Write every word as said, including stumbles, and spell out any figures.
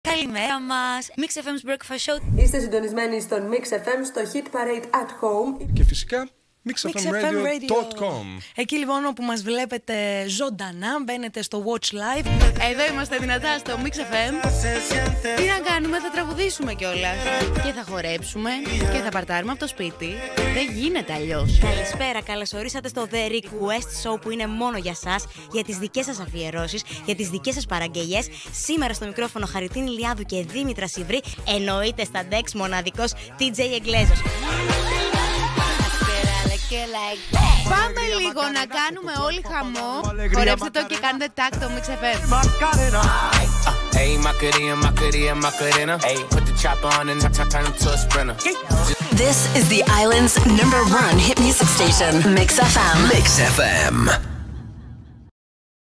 Καλημέρα μας, Mix εφ εμ's Breakfast Show. Είστε συντονισμένοι στον Mix εφ εμ, στο Hit Parade at Home. Και φυσικά mix f m radio dot com. Εκεί λοιπόν όπου μας βλέπετε ζωντανά, μπαίνετε στο Watch Live. Εδώ είμαστε δυνατά στο Mix εφ εμ. Τι να κάνουμε, θα τραγουδήσουμε κιόλας. Και θα χορέψουμε και θα παρτάρουμε από το σπίτι. Δεν γίνεται αλλιώς. Καλησπέρα, καλώς ορίσατε στο The Request Show που είναι μόνο για σας, για τις δικές σας αφιερώσεις, για τις δικές σας παραγγελίες. Σήμερα στο μικρόφωνο Χαριτίνη Λιάδου και Δήμητρα Σιβρή. Εννοείται στα Dex μοναδικός τι τζέι Εγκλέζος. Πάμε λίγο να κάνουμε όλοι χαμό. Χορέψτε το και κάντε tag το Mix εφ εμ. Hey, Macarena, Macarena, Macarena. Hey, put the chopper on and turn him to a sprinter. This is the island's number one hit music station, Mix εφ εμ. Mix εφ εμ.